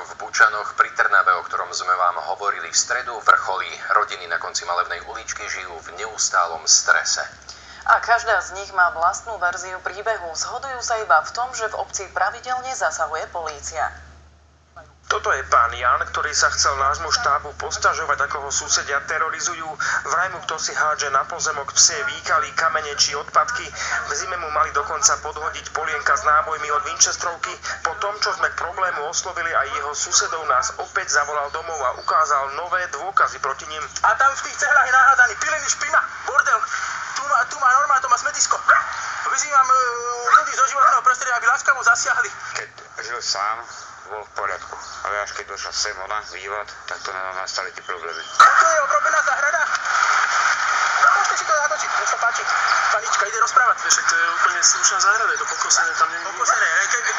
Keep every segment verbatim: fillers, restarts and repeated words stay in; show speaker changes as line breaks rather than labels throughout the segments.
v Bučanoch pri Trnave, o ktorom sme vám hovorili v stredu, vrcholí. Rodiny na konci Malebnej uličky žijú v neustálom strese.
A každá z nich má vlastnú verziu príbehu. Zhodujú sa iba v tom, že v obci pravidelne zasahuje polícia.
Toto je pán Jan, ktorý sa chcel nášmu štábu posťažovať, ako ho susedia terorizujú. Vraj mu kto si hádže na pozemok psie výkaly, kamene či odpadky. V zime mu mali dokonca podhodiť polienka s nábojmi od Winchesterovky. Po tom, čo sme k problému oslovili aj jeho susedov, nás opäť zavolal domov a ukázal nové dôkazy proti nim.
A tam v tých cehlách je nahádzaný pilený špina, bordel. Tu má, tu má normálne, to má smetisko. Vyzývam ľudí zo životného prostredia, aby láskavo zasiahli.
Keď žil sám, bol v poriadku, ale až keď došla sem ona, vývad, tak to na nás nastali tie problémy.
To je obrobená záhrada? Môžete si to natočiť, nech sa páči. Panička ide rozprávať.
Však to je úplne slušná záhrada, je to pokosené, tam nie je...
Pokosené,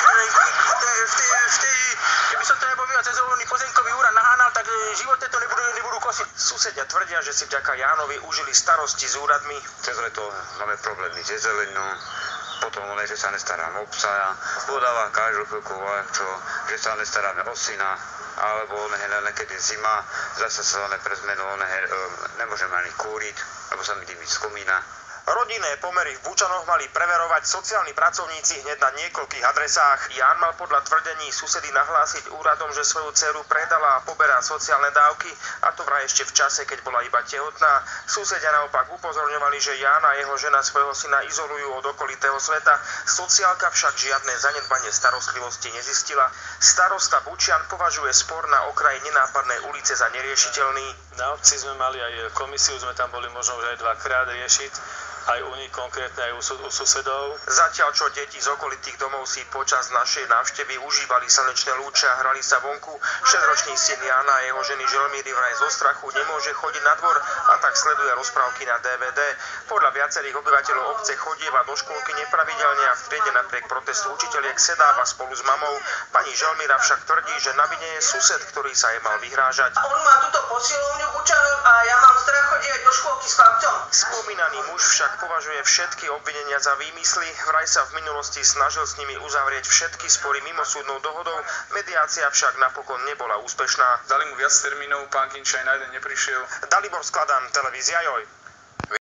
keby som to nebol vyvať cez voľný pozemkový úrad nahánal, tak živote to nebudú, nebudú kosiť.
Susedia tvrdia, že si vďaka Jánovi užili starosti s úradmi.
Cez leto máme problémy s zeleninou. Potom on je, že sa nestaráme o psa, podáva každú chvíľku čo, že sa nestaráme o syna, alebo nekedy zima, zase sa pre zmenu nemôžeme ani kúriť, lebo sa mi dými z komína.
Rodinné pomery v Bučanoch mali preverovať sociálni pracovníci hneď na niekoľkých adresách. Ján mal podľa tvrdení susedy nahlásiť úradom, že svoju dceru predala a poberá sociálne dávky, a to vraj ešte v čase, keď bola iba tehotná. Susedia naopak upozorňovali, že Ján a jeho žena svojho syna izolujú od okolitého sveta. Sociálka však žiadne zanedbanie starostlivosti nezistila. Starosta Bučian považuje spor na okraji nenápadnej ulice za neriešiteľný.
Na obci sme mali aj komisiu, sme tam boli možno už aj dvakrát riešiť. Aj u nich, konkrétne aj u, u susedov.
Zatiaľ, čo deti z okolitých domov si počas našej návštevy užívali slnečné lúče a hrali sa vonku, šesťročný syn Jana a jeho ženy Želmíry vraj zo strachu nemôže chodiť na dvor a tak sleduje rozprávky na dé vé dé. Podľa viacerých obyvateľov obce chodieva do škôlky nepravidelne a v triede napriek protestu učiteľiek sedáva spolu s mamou. Pani Želmíra však tvrdí, že na vine je sused, ktorý sa jej mal vyhrážať.
On má túto posilovňu Bučanov a ja mám strach chodiť do škôlky s chlapcom.
Spomínaný muž však považuje všetky obvinenia za výmysly. Vraj sa v minulosti snažil s nimi uzavrieť všetky spory mimosúdnou dohodou. Mediácia však napokon nebola úspešná.
Dali mu viac termínov, pán Kinčaj na jeden neprišiel.
Dalibor Skladan, televízia Joj.